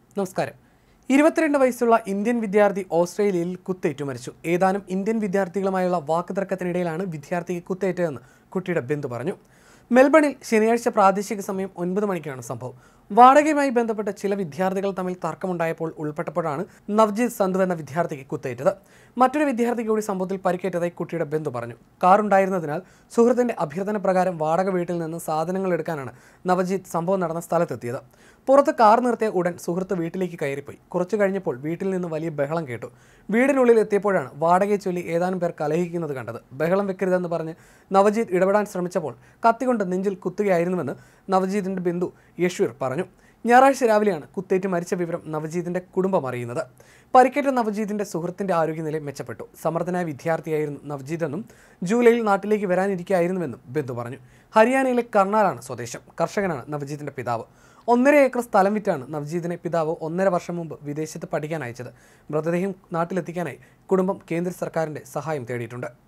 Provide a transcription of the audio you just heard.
നമസ്കാരം. 22 വയസ്സുള്ള ഇന്ത്യൻ വിദ്യാർത്ഥി ഓസ്ട്രേലിയയിൽ കുത്തേറ്റു മരിച്ചു. ഏതാനും ഇന്ത്യൻ വിദ്യാർത്ഥികളുമായുള്ള വാക്കുതർക്കത്തിനിടയിലാണ് വിദ്യാർത്ഥിക്ക് കുത്തേറ്റതെന്ന് കുട്ടിയുടെ ബന്ധു പറഞ്ഞു. മെൽബണിൽ ശനിയാഴ്ച പ്രാദേശിക സമയം 9 മണിക്കാണ് സംഭവം. വാടകയുമായി ബന്ധപ്പെട്ട ചില വിദ്യാർത്ഥികൾ തമ്മിൽ തർക്കമുണ്ടായപ്പോൾ ഉൾപ്പെട്ടപ്പോഴാണ് നവ്ജീത് സന്ധു എന്ന വിദ്യാർത്ഥിക്ക് കുത്തേറ്റത്. മറ്റൊരു വിദ്യാർത്ഥിക്ക് കൂടി സംഭവത്തിൽ പരിക്കേറ്റതായി കുട്ടിയുടെ ബന്ധു പറഞ്ഞു. കാറുണ്ടായിരുന്നതിനാൽ സുഹൃത്തിന്റെ അഭ്യർത്ഥന പ്രകാരം വാടക വീട്ടിൽ നിന്ന് സാധനങ്ങൾ എടുക്കാനാണ് നവജീത് സംഭവം നടന്ന സ്ഥലത്തെത്തിയത്. പുറത്ത് കാർ നിർത്തിയ ഉടൻ സുഹൃത്ത് വീട്ടിലേക്ക് കയറിപ്പോയി. കുറച്ചു കഴിഞ്ഞപ്പോൾ വീട്ടിൽ നിന്ന് വലിയ ബഹളം കേട്ടു. വീടിനുള്ളിൽ എത്തിയപ്പോഴാണ് വാടകയെ ചൊല്ലി ഏതാനും പേർ കലഹിക്കുന്നത് കണ്ടത്. ബഹളം വെക്കരുതെന്ന് പറഞ്ഞ് നവജീത് ഇടപെടാൻ ശ്രമിച്ചപ്പോൾ കത്തികൊണ്ട് നെഞ്ചിൽ കുത്തുകയായിരുന്നുവെന്ന് നവജീതിന്റെ ബന്ധു യശ്വർ പറഞ്ഞു. ഞായറാഴ്ച രാവിലെയാണ് കുത്തേറ്റ് മരിച്ച വിവരം നവജീതിന്റെ കുടുംബം അറിയുന്നത്. പരിക്കേറ്റ നവജീതിന്റെ സുഹൃത്തിന്റെ ആരോഗ്യനില മെച്ചപ്പെട്ടു. സമർത്ഥനായ വിദ്യാർത്ഥിയായിരുന്നു നവജീത് എന്നും ജൂലൈയിൽ നാട്ടിലേക്ക് വരാനിരിക്കുകയായിരുന്നുവെന്നും ബന്ധു പറഞ്ഞു. ഹരിയാനയിലെ കർണാലാണ് സ്വദേശം. കർഷകനാണ് നവജീതിന്റെ പിതാവ്. 1.5 ഏക്കർ സ്ഥലം വിറ്റാണ് നവജീതിനെ പിതാവ് 1.5 വർഷം മുമ്പ് വിദേശത്ത് പഠിക്കാൻ അയച്ചത്. മൃതദേഹം നാട്ടിലെത്തിക്കാനായി കുടുംബം കേന്ദ്ര സർക്കാരിന്റെ സഹായം തേടിയിട്ടുണ്ട്.